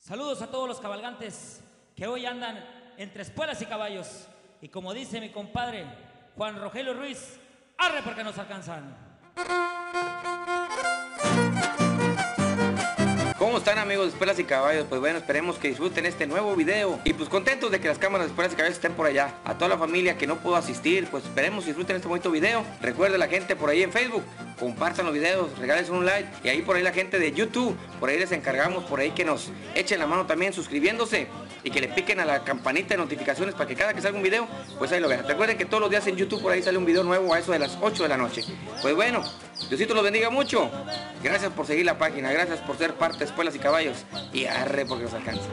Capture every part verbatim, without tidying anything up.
Saludos a todos los cabalgantes que hoy andan entre espuelas y caballos. Y como dice mi compadre Juan Rogelio Ruiz, arre porque nos alcanzan. ¿Cómo están, amigos de Espuelas y Caballos? Pues bueno, esperemos que disfruten este nuevo video. Y pues contentos de que las cámaras de Espuelas y Caballos estén por allá. A toda la familia que no pudo asistir, pues esperemos que disfruten este bonito video. Recuerden la gente por ahí en Facebook, compartan los videos, regalen un like. Y ahí por ahí la gente de YouTube, por ahí les encargamos, por ahí que nos echen la mano también suscribiéndose. Y que le piquen a la campanita de notificaciones para que cada que salga un video, pues ahí lo vean. Recuerden que todos los días en YouTube por ahí sale un video nuevo a eso de las ocho de la noche. Pues bueno, Diosito los bendiga mucho. Gracias por seguir la página, gracias por ser parte de Espuelas y Caballos. Y arre porque nos alcanza.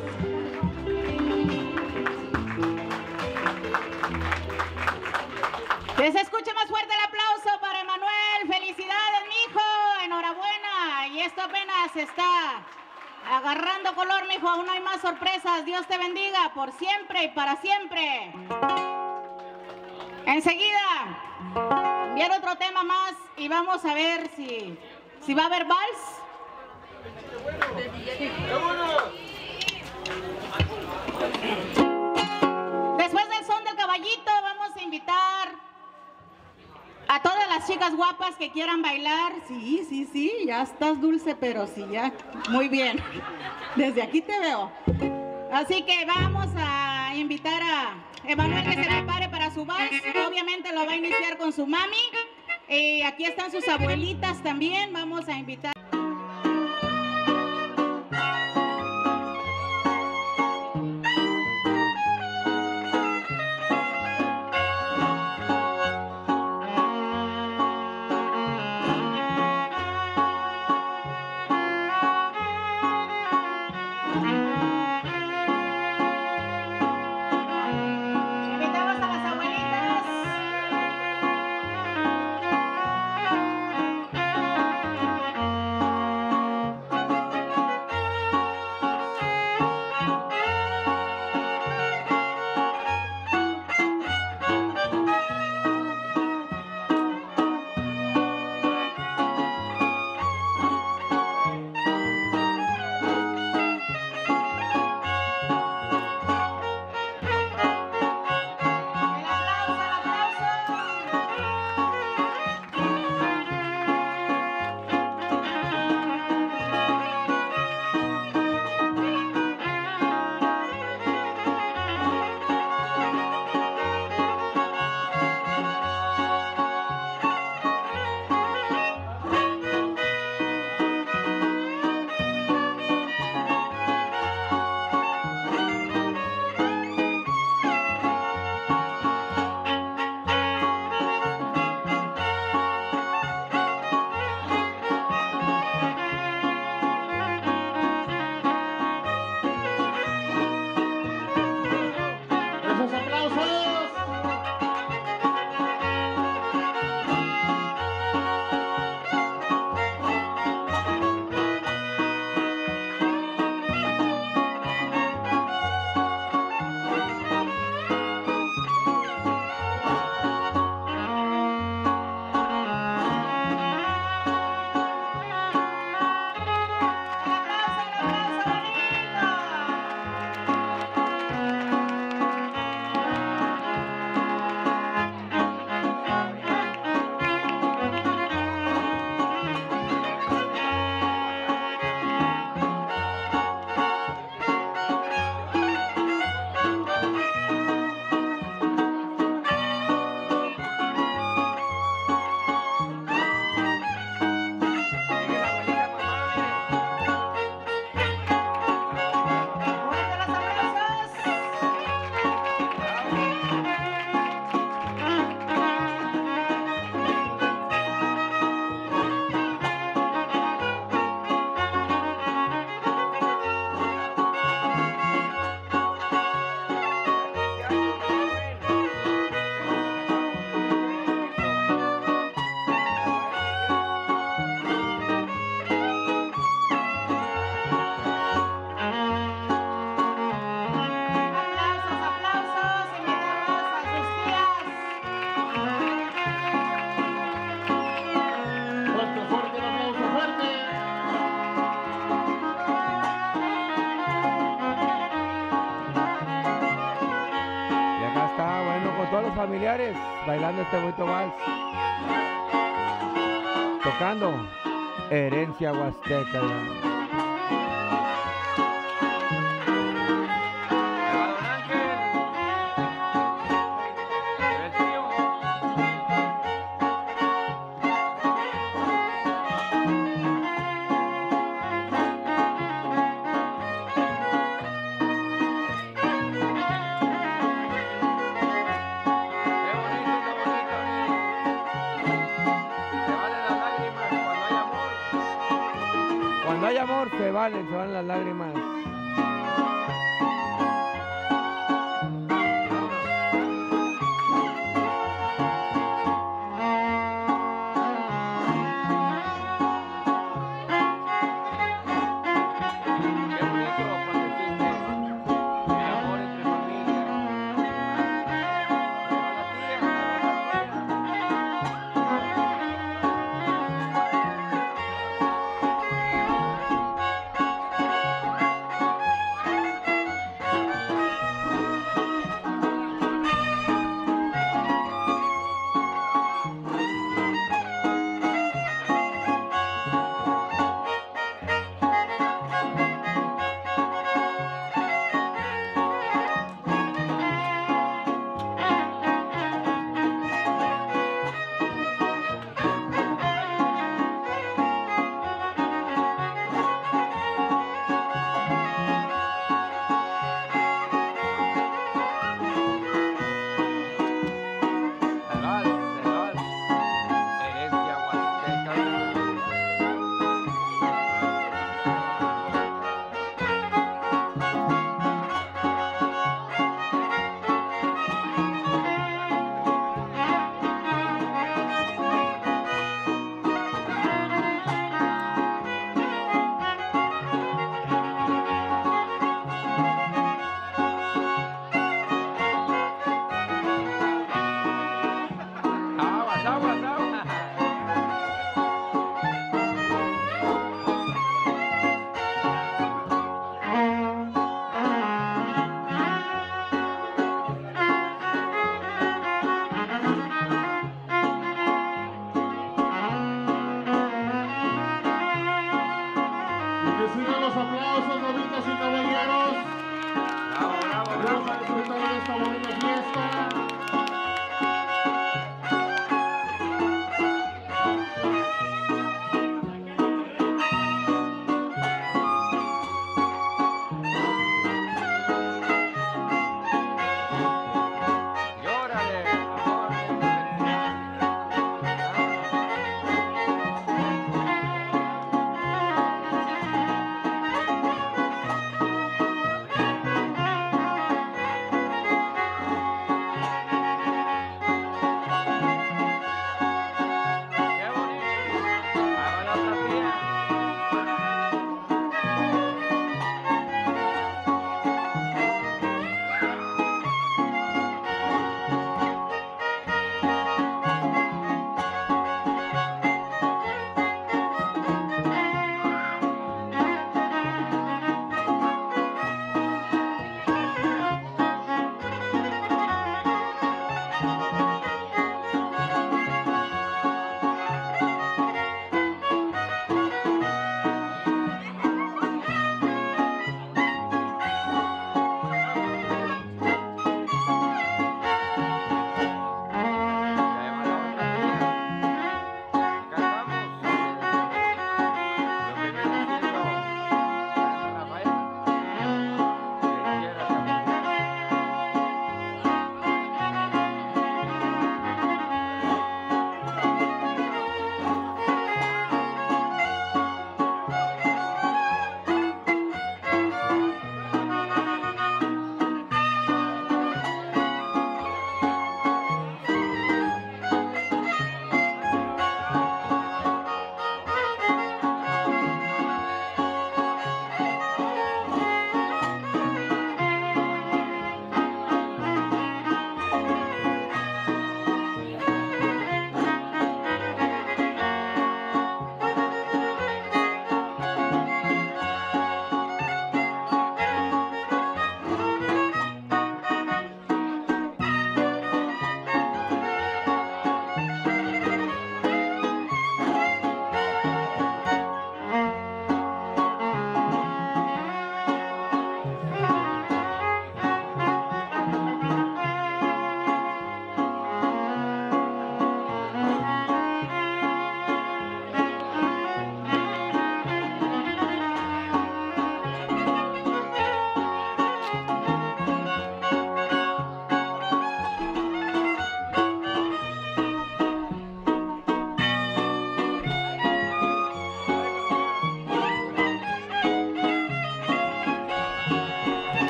Que se escuche más fuerte el aplauso para Emanuel. Felicidades, mijo. Enhorabuena. Y esto apenas está agarrando color, mijo. Aún hay más sorpresas. Dios te bendiga por siempre y para siempre. Enseguida, enviar otro tema más y vamos a ver si, si va a haber vals. Después del son del caballito vamos a invitar a todas las chicas guapas que quieran bailar. Sí, sí, sí, ya estás dulce, pero sí, ya, muy bien. Desde aquí te veo. Así que vamos a invitar a Emanuel que se prepare para su vals. Obviamente lo va a iniciar con su mami. Eh, aquí están sus abuelitas también. Vamos a invitar. todos los familiares bailando este bonito vals. Tocando Herencia Huasteca. Cuando hay amor se valen, se van las lágrimas.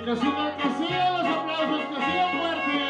que sigan, que sigan los aplausos, que sigan fuerte.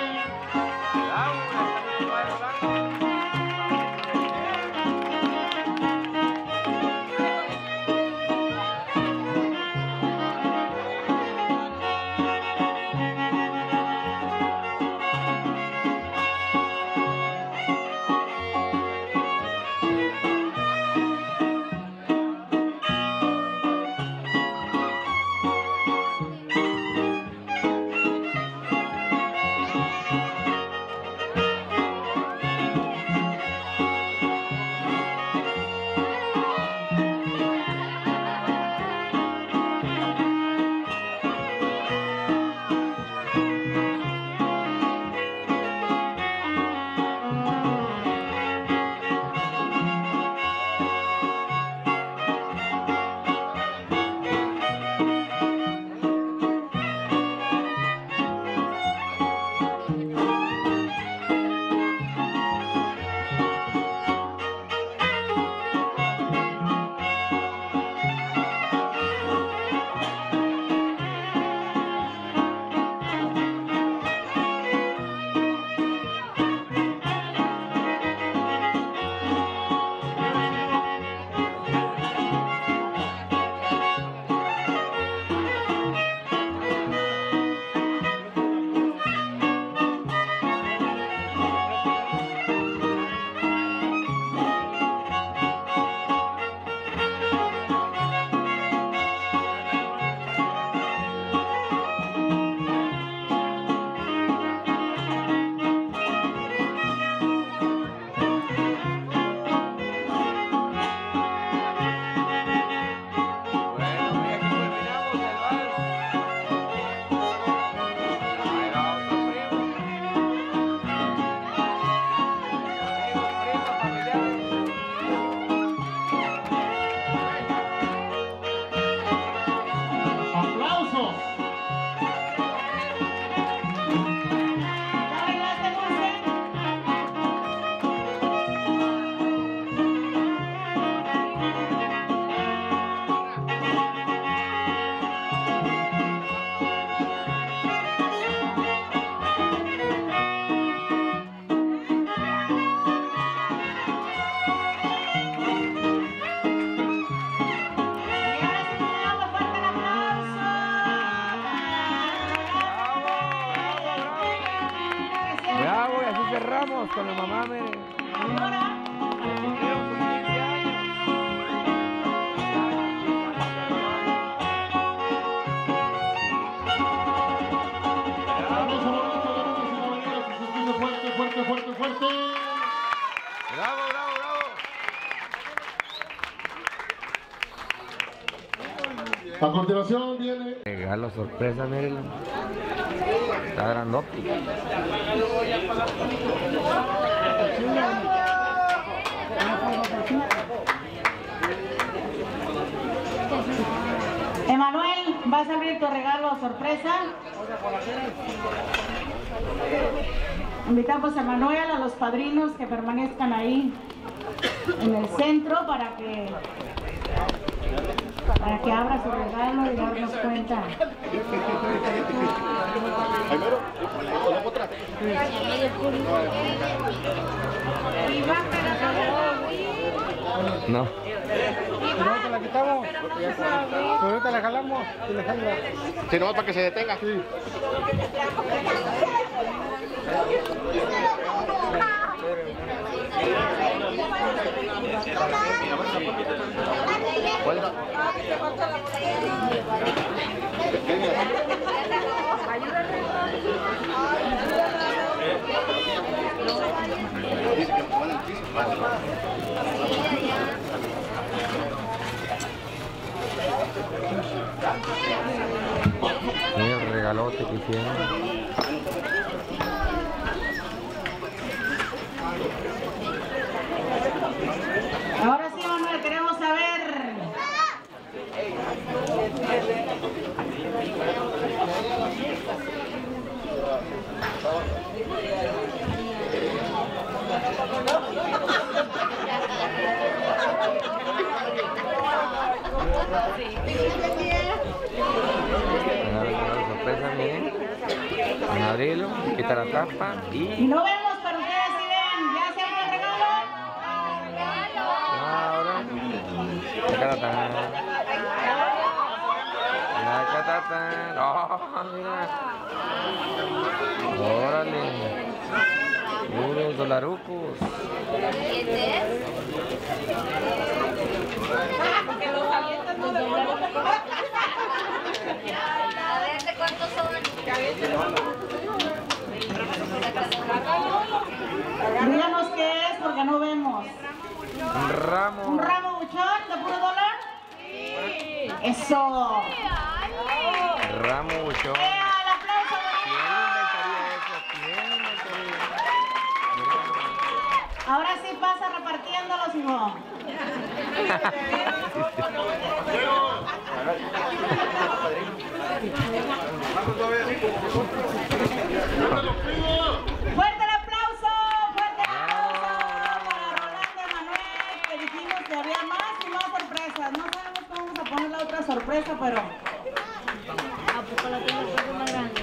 Cerramos con la mamá, mire. Fuerte, fuerte, fuerte, fuerte. Bravo, bravo, bravo. A continuación viene. Regalo sorpresa, mírenlo. Está grandote. Emanuel, ¿vas a abrir tu regalo sorpresa? Invitamos a Emanuel, a los padrinos que permanezcan ahí en el centro para que para que abra su regalo y darnos cuenta. No. No te la quitamos, pero ahorita la jalamos y la jalamos. Si no, para que se detenga. Sí. Cuelga. Mira el regalote que hicieron. Ahora sí, Manuel, queremos saber. Sorpresa, Van a abrirlo, quita la tapa Y y no vemos, pero ustedes sí ven. ¿Ya se abrió el regalo? ahora. Tacaratán. Tacaratán. Oh, mira. Órale. Puros dolarucos. A ver, ¿de cuántos son? Díganos qué es, porque no vemos. Un ramo. ¿Un ramo buchón de puro dólar? Sí. Eso. Ramo buchón. ¡Eh, al aplauso, ¿Quién inventaría eso? ¿Quién inventaría? ahora sí pasa repartiéndolos, hijo. ¡Fuerte el aplauso! ¡Fuerte el aplauso para Rolando Emanuel! Que dijimos que había más y más sorpresas. No sabemos cómo vamos a poner la otra sorpresa, pero... ¿A poco la tengo que más grande?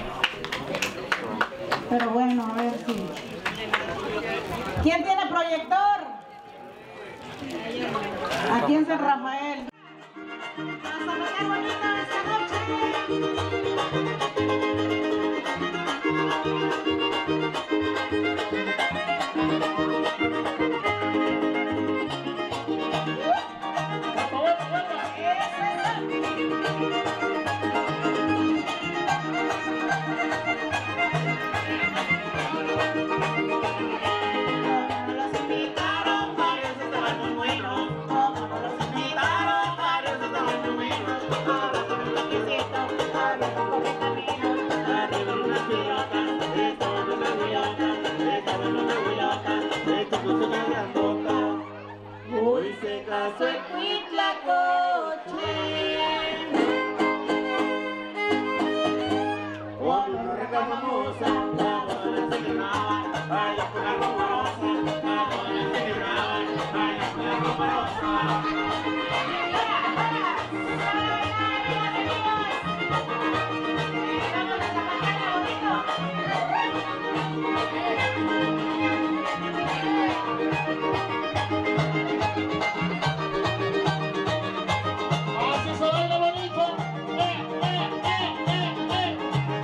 Pero bueno, a ver si... ¿Quién tiene proyector? Aquí en San Rafael. ¡Vamos a pasar bonito esta noche! Los invitaron, varios estaban muy buenos. Como no los invitaron, varios estaban muy buenos. Ahora con un toquecito, hablando por el camino. Arriba en unas pilotas, estaban unas huilotas, estaban unas huilotas, de tu puso una grandota. Hoy se casó el Huitlacoche con una reca famosa, la boda se quemaba, vaya con la rumorosa, la boda se quemaba, vaya con la rumorosa. Así se baila bonito. Eh, eh, eh, eh, eh.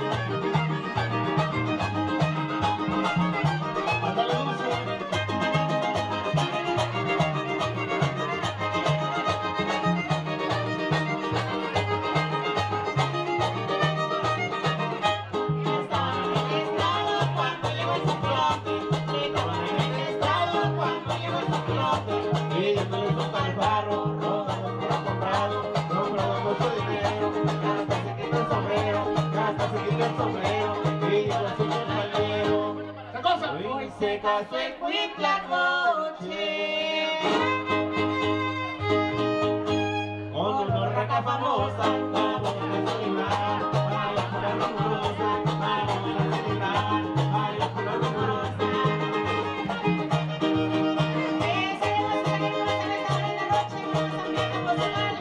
Ándale, Dulce. Estaban en el estado cuando llegó el sopilote. Estaban en el estado cuando llegó el sopilote. Y ya no le toca el barro, rodando por ha comprado, comprado mucho dinero, hasta se quita el sombrero, hasta se quita el sombrero, y ya lo sube el palmero. ¿Qué cosa? Hoy se casó el Huitlacoche Con una raca famosa, la boda se quemaba, baila con la rumorosa, la boda se quemaba, baila con la rumorosa. Eh, seguimos, seguimos en esta bonita noche con nuestro ambiente emocional.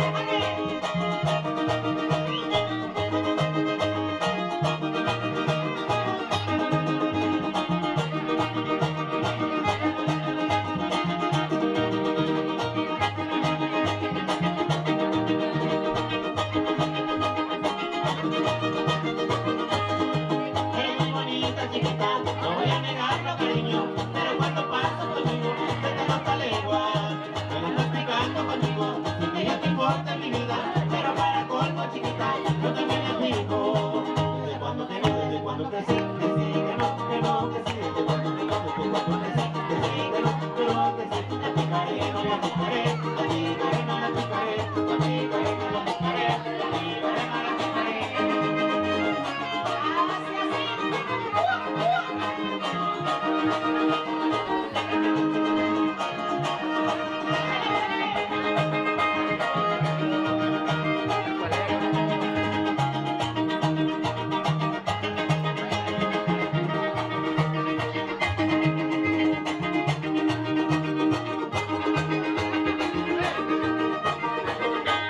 Eres muy bonita, chiquita, no voy a negarlo, cariño, pero cuando pasas conmigo, te te nota lengua. Me la estás picando conmigo, sin que yo te importe mi vida, pero para colmo, chiquita, yo también me pico. Desde cuando te vi, desde cuando te sí, que sí, que no, que no, que sí, desde cuando te vi, desde cuando te sí, que sí, que no, que no, que sí, la picaré, no la picaré, la picaré, no la picaré, la picaré, no la picaré, la picaré, no la picaré.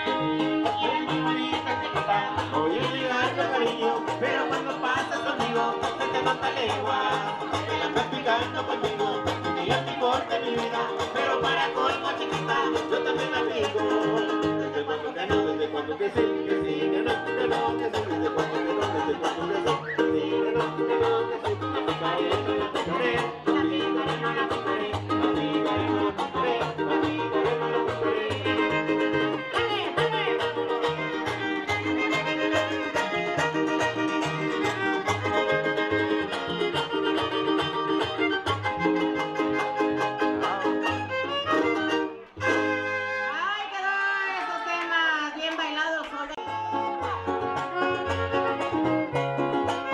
Eres muy bonita, chiquita, voy a olvidarte, cariño, pero cuando pasas conmigo, te nota lengua, que andas picando conmigo, que yo te importe mi vida, pero para colmo chiquita, yo también la pico. Desde cuando que no, desde cuando que sí, que sí, que no, que no, que sí, desde cuando que no, desde cuando que sí, que sí, que no, que no, que sí, la picaré, la picaré, la picaré, no la picaré, la picaré, no la picaré, la picaré, no la picaré. ¡Dale, dale! ¡Ay, quedó esos temas bien bailados! Olga.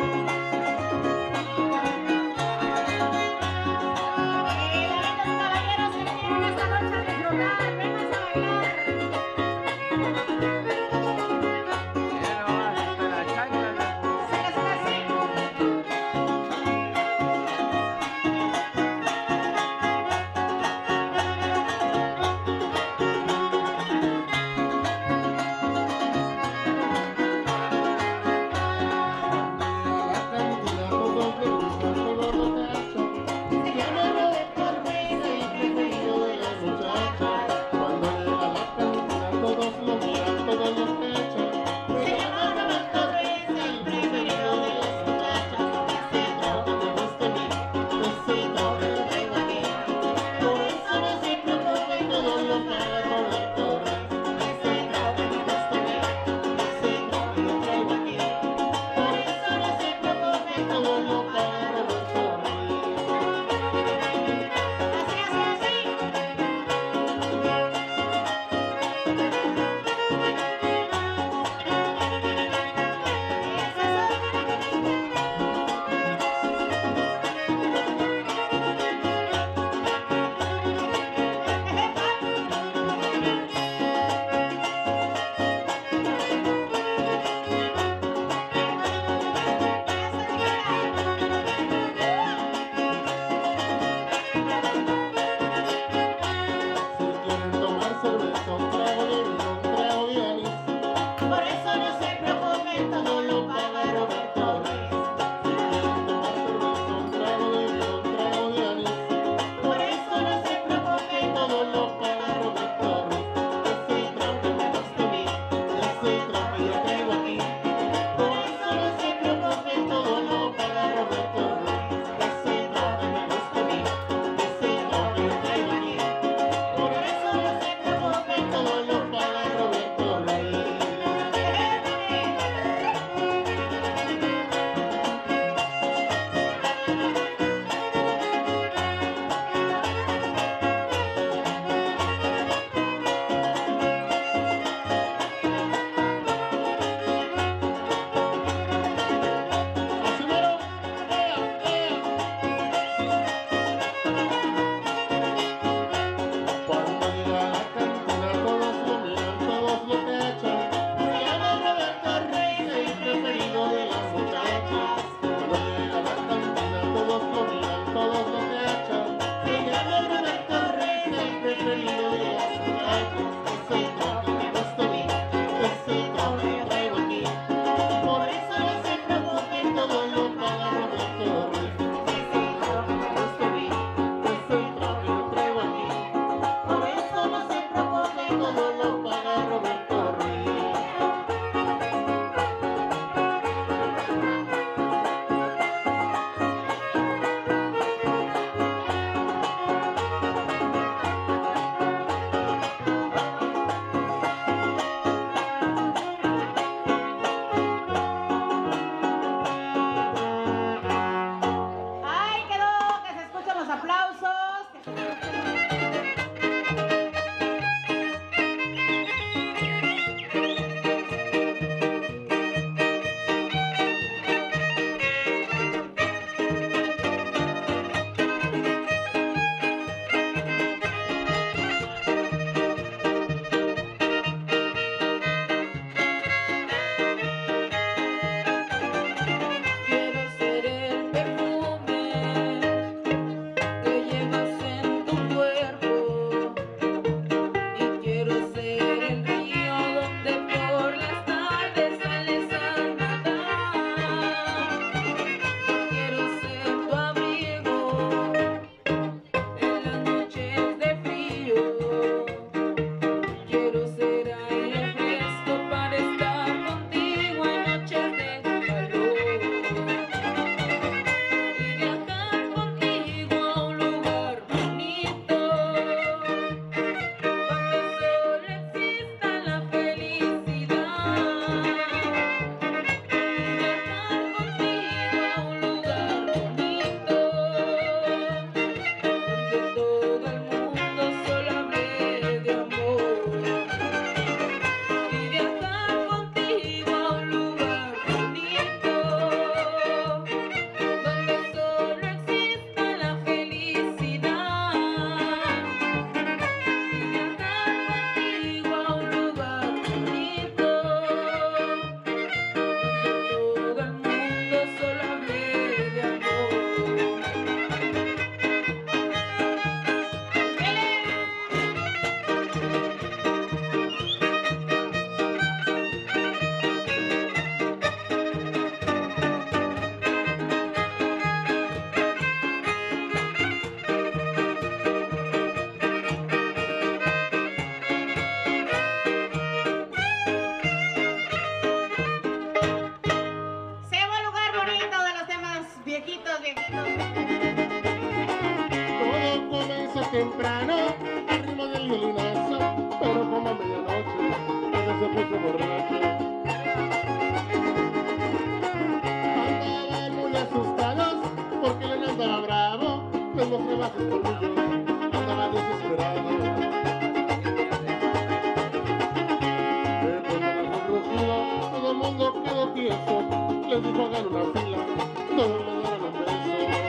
tieso, les dijo hagan una fila, todos me dieron un beso.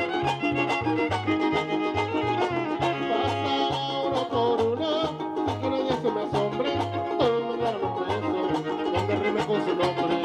Pasa uno por uno, y que nadie se me asombre, todos me dieron un beso, donde rime con su nombre.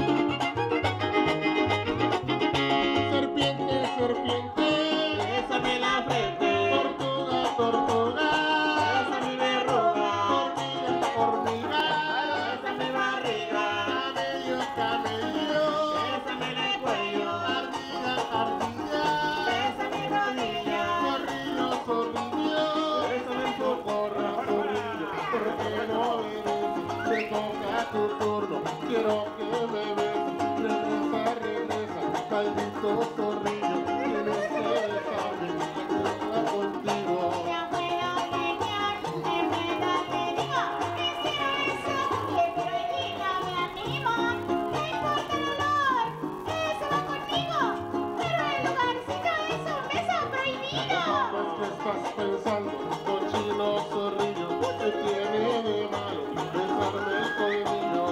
Serpiente, serpiente, Bésame la frente, tortuga, tortuga, bésame mi verruga, hormiga, hormiga, bésame barriga, camello, camello, bésame en el cuello, ardilla, ardilla, bésame rodilla, zorrillo, zorrillo, bésame en tu corra, zorrillo, porque no eres, te toca tu turno, quiero que me beses, regresa, regresa, maldito zorrillo, tienes que besarme, regresa contigo. Ya fue a engañar, en verdad te digo, quisiera besarte, pero allí no me animo. No importa el olor, eso va conmigo, pero el lugarcito es un beso prohibido. Pues que estás pensando, cochino zorrillo, ¿qué tiene de malo besarme el colmillo?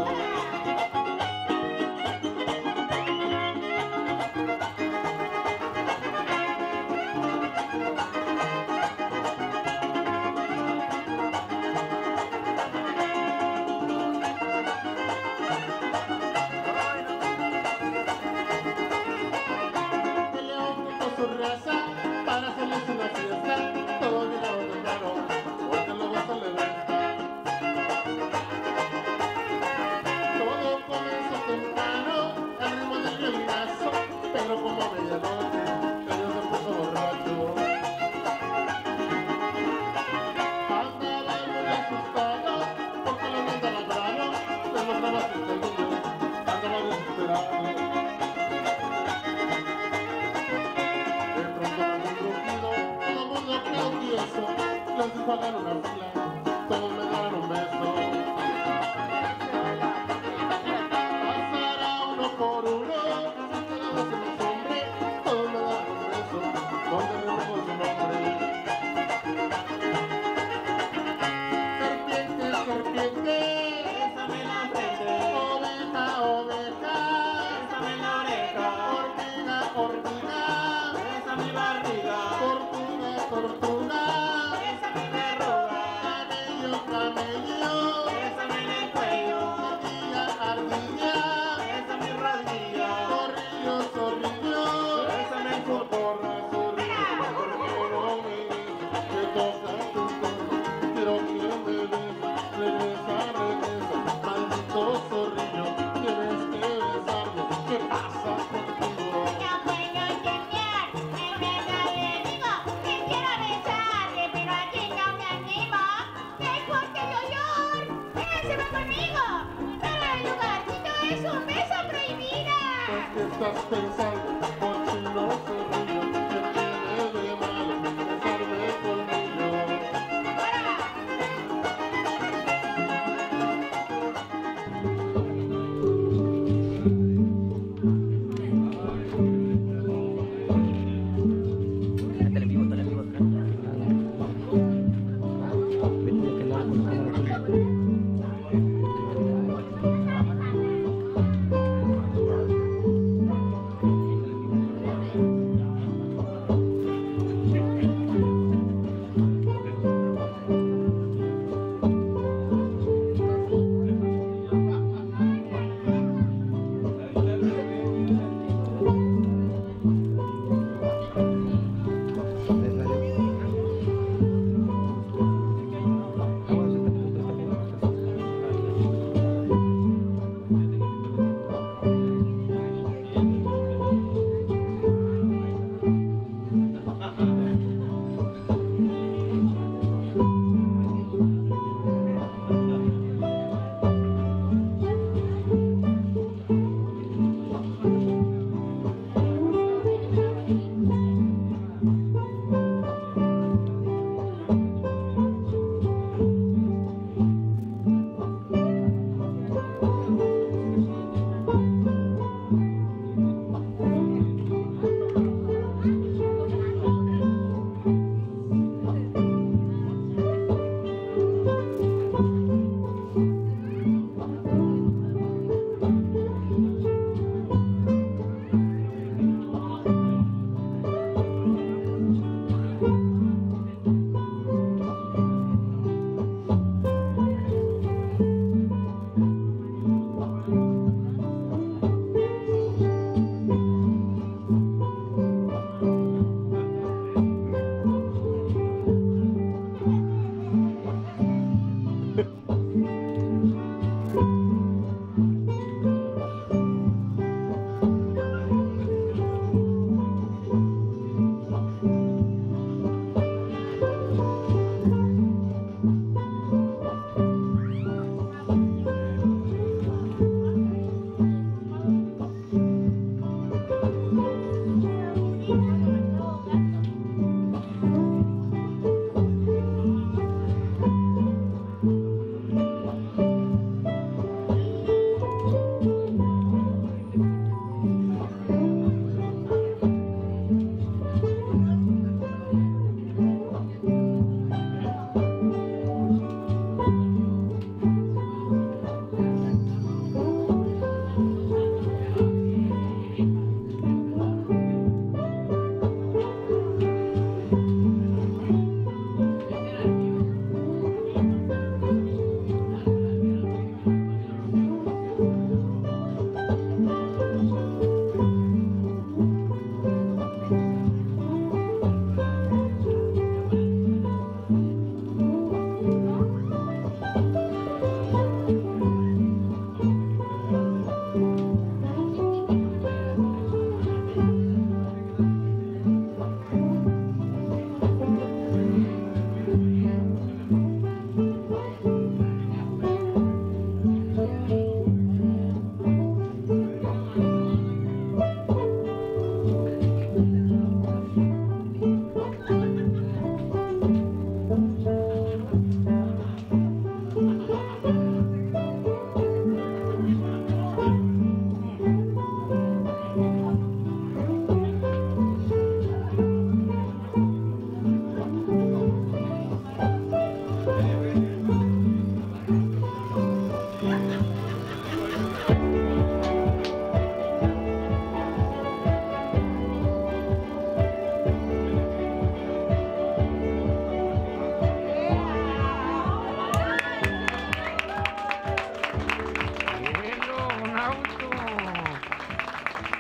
El león con su raza para hacerles una fiesta, todos llegaron temprano, porque luego se le resta. Todo comenzó temprano, al ritmo del violinazo, pero como a medianoche, ellos se puso borracho. Andaban muy asustados, porque lo mandan al grano, se los daba sus colmillos, andaban desesperados. De pronto me un rugido, todo el mundo quedó tieso, les dijo hagan una fila, todos me daban un beso. Pasará uno por uno, si quedaba sin el hombre, todos me daban un beso, donde rimo con su nombre. Serpiente, serpiente, bésame la frente, oveja, oveja, bésame la oreja, hormiga, hormiga, bésame mi barriga, tortuga, tortuga, bésame mi verruga, camello, camello, bésame en el cuello, ardilla, ardilla, bésame mi rodilla, zorrillo, zorrillo, bésame en tu corra, zorrillo, porque no me beses, te toca tu turno, quiero que me beses, regresa, regresa, maldito zorrillo, tienes que besarme, ¿qué pasa contigo? Ya fue a engañar, en verdad le digo, quisiera besarte, pero allí no me animo. No importa el olor, ese va conmigo, pero el lugarcito es un beso prohibido. Pues que estás pensando, cochino zorrillo, ¿qué tiene de malo besarme el colmillo?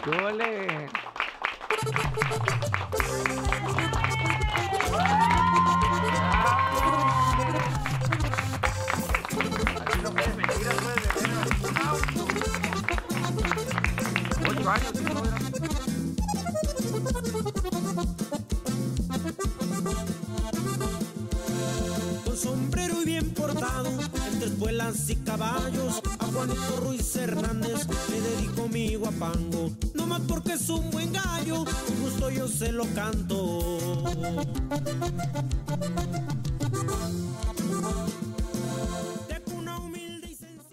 ¿Qué vale? Así no puedes mentir, puedes vender un auto. Ocho años, ¿sí, no era? Con sombrero y bien portado, entre espuelas y caballos, a Juanito Ruiz Hernández le dedico mi guapango. No más porque es un buen gallo, con gusto yo se lo canto. De cuna humilde y sencilla.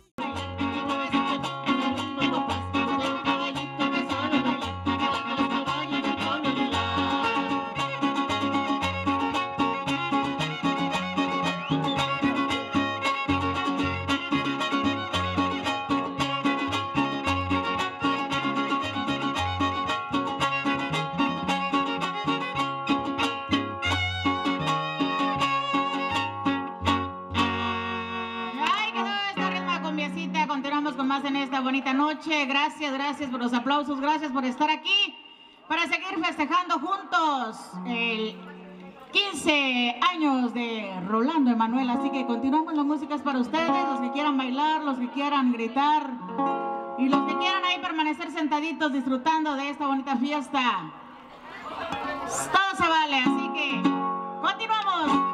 En esta bonita noche, gracias, gracias por los aplausos, gracias por estar aquí para seguir festejando juntos el quince años de Rolando Emanuel. Así que continuamos, la música es para ustedes, los que quieran bailar, los que quieran gritar y los que quieran ahí permanecer sentaditos disfrutando de esta bonita fiesta. Todo se vale, así que continuamos.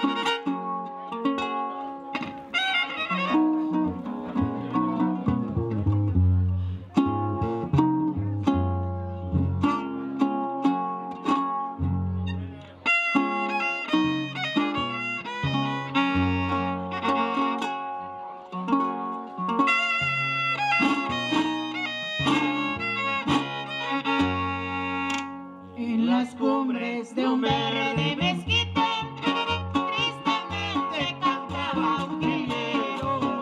De un verde mezquite, tristemente cantaba un grillero.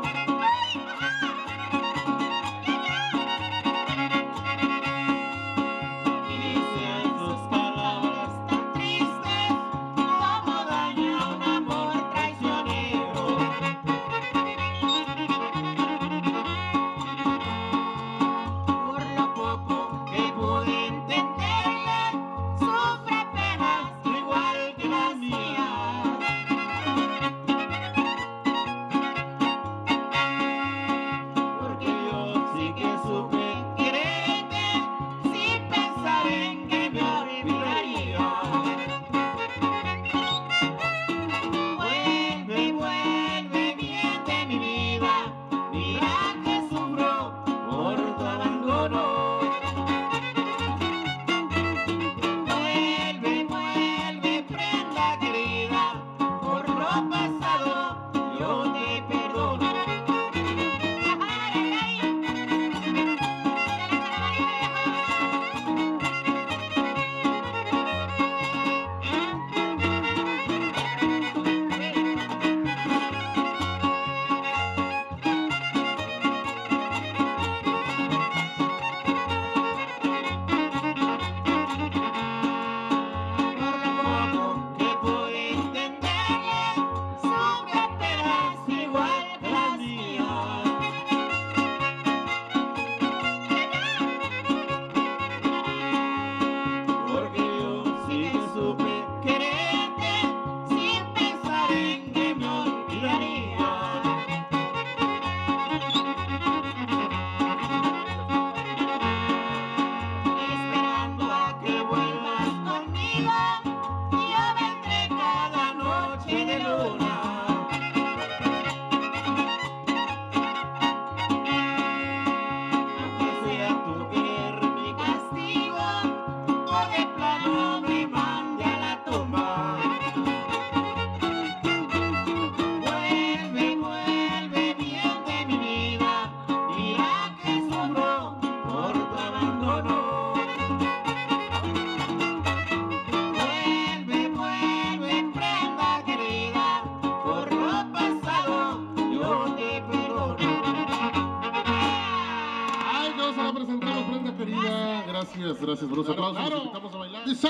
Y decían sus palabras tan tristes, como daña un amor traicionero. Por lo poco que pude entenderle, sufre igual que las mías, porque yo sí que supe quererte sin pensar en que me olvidaría. Vuelve, vuelve bien de mi vida, mira que sufro por tu abandono. Gracias, gracias por los aplausos. Claro. Nos invitamos a bailar. Dice...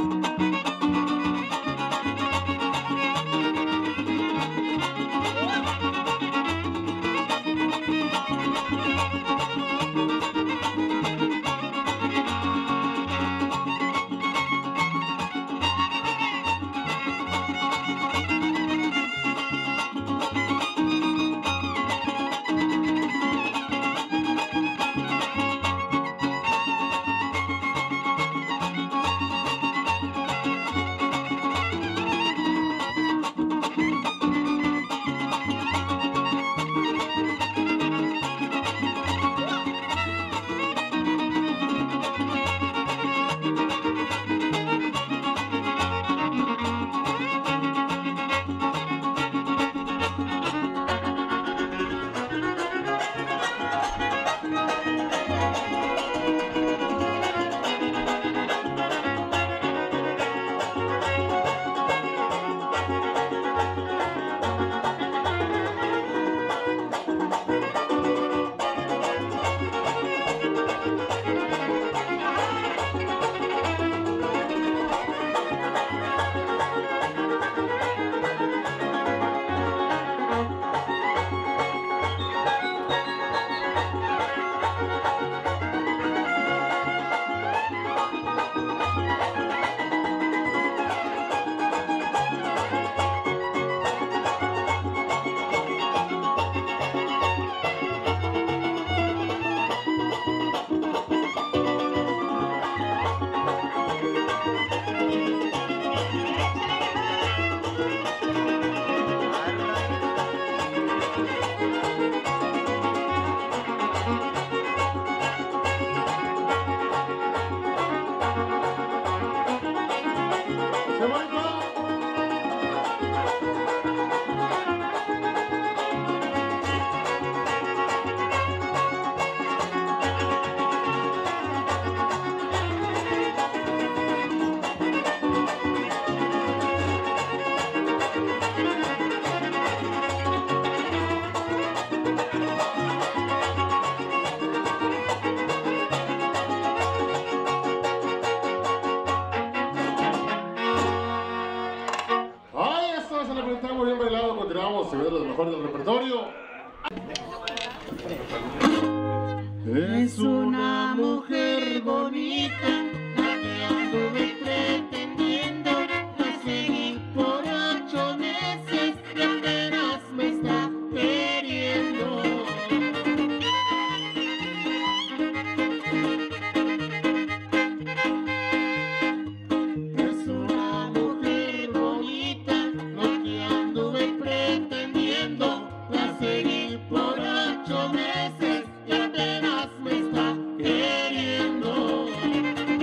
continuamos y ver los mejores del repertorio. Es una mujer bonita, la que anduve pretendiendo, la seguí por ocho meses y apenas me está queriendo. Es una mujer bonita, lo que anduve pretendiendo, la seguí por ocho meses y apenas me está queriendo.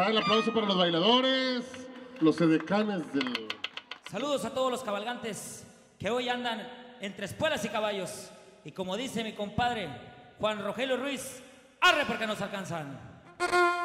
está el aplauso para los bailadores, los edecanes del... Saludos a todos los cabalgantes que hoy andan entre espuelas y caballos. Y como dice mi compadre Juan Rogelio Ruiz, arre porque nos alcanzan.